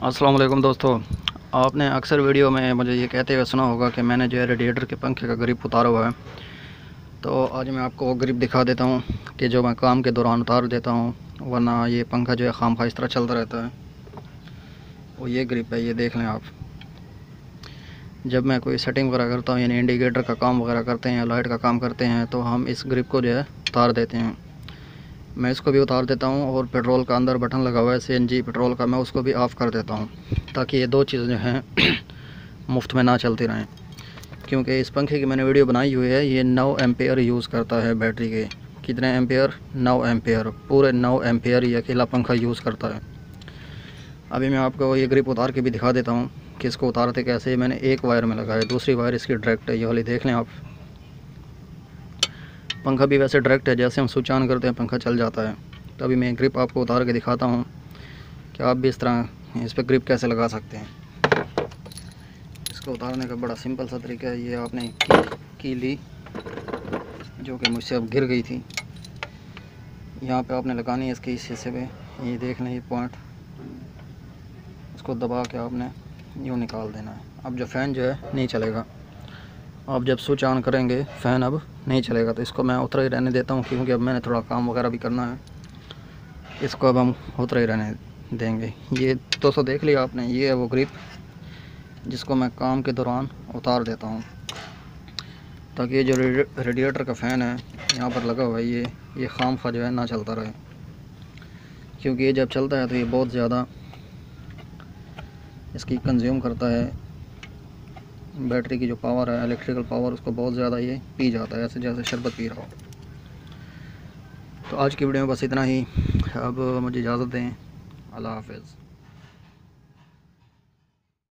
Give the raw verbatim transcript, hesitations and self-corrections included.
अस्सलाम वालेकुम दोस्तों, आपने अक्सर वीडियो में मुझे ये कहते हुए सुना होगा कि मैंने जो है रेडिएटर के पंखे का ग्रिप उतारा हुआ है। तो आज मैं आपको वो ग्रिप दिखा देता हूँ कि जो मैं काम के दौरान उतार देता हूँ, वरना ये पंखा जो है खामखा इस तरह चलता रहता है। वो ये ग्रिप है, ये देख लें आप। जब मैं कोई सेटिंग वगैरह करता हूँ, यानी इंडिकेटर का काम वगैरह करते हैं या लाइट का काम करते हैं, तो हम इस ग्रिप को जो है उतार देते हैं। मैं इसको भी उतार देता हूँ और पेट्रोल का अंदर बटन लगा हुआ है सीएनजी पेट्रोल का, मैं उसको भी ऑफ़ कर देता हूँ ताकि ये दो चीज़ें जो हैं मुफ्त में ना चलती रहें। क्योंकि इस पंखे की मैंने वीडियो बनाई हुई है, ये नौ एम्पेयर यूज़ करता है बैटरी के। कितने एम्पेयर? नौ एम्पेयर, पूरे नौ एम्पेयर ये अकेला पंखा यूज़ करता है। अभी मैं आपको ये ग्रिप उतार के भी दिखा देता हूँ कि इसको उतारते कैसे। मैंने एक वायर में लगाया, दूसरी वायर इसकी डायरेक्ट है, ये वाली देख लें आप। पंखा भी वैसे डायरेक्ट है, जैसे हम स्विच ऑन करते हैं पंखा चल जाता है। तो अभी मैं ग्रिप आपको उतार के दिखाता हूँ कि आप भी इस तरह इस पर ग्रिप कैसे लगा सकते हैं। इसको उतारने का बड़ा सिंपल सा तरीका है। ये आपने की, की ली जो कि मुझसे अब गिर गई थी, यहाँ पे आपने लगानी है इसके इस हिस्से पे। ये देख लें, ये पॉइंट, इसको दबा के आपने यूँ निकाल देना है। अब जो फ़ैन जो है नहीं चलेगा, आप जब स्विच ऑन करेंगे फ़ैन अब नहीं चलेगा। तो इसको मैं उतरा ही रहने देता हूँ, क्योंकि अब मैंने थोड़ा काम वगैरह भी करना है। इसको अब हम उतरा ही रहने देंगे। ये दोस्तों देख लिया आपने, ये है वो ग्रिप जिसको मैं काम के दौरान उतार देता हूँ, ताकि ये जो रेडिएटर का फ़ैन है यहाँ पर लगा हुआ है, ये ये खामखा जो है ना चलता रहे। क्योंकि ये जब चलता है तो ये बहुत ज़्यादा इसकी कंज्यूम करता है, बैटरी की जो पावर है, इलेक्ट्रिकल पावर, उसको बहुत ज़्यादा ये पी जाता है, ऐसे जैसे शरबत पी रहा हो। तो आज की वीडियो में बस इतना ही। अब मुझे इजाज़त दें। अल्लाह हाफ़िज़।